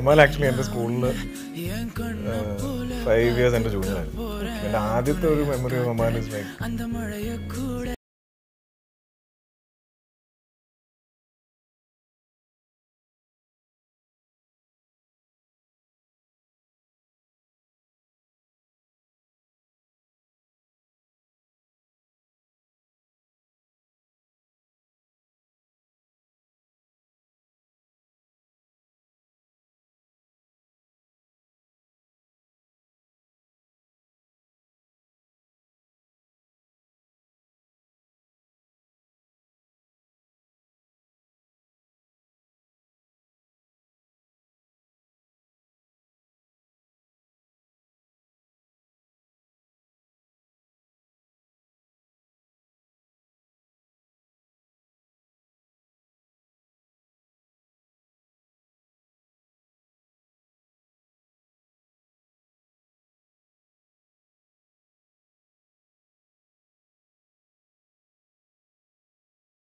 Amaal actually എൻ്റെ സ്കൂളിൽ 5 years എൻ്റെ ജൂനിയറായിരുന്നു. എൻ്റെ ആദ്യത്തെ ഒരു memory of Amal is like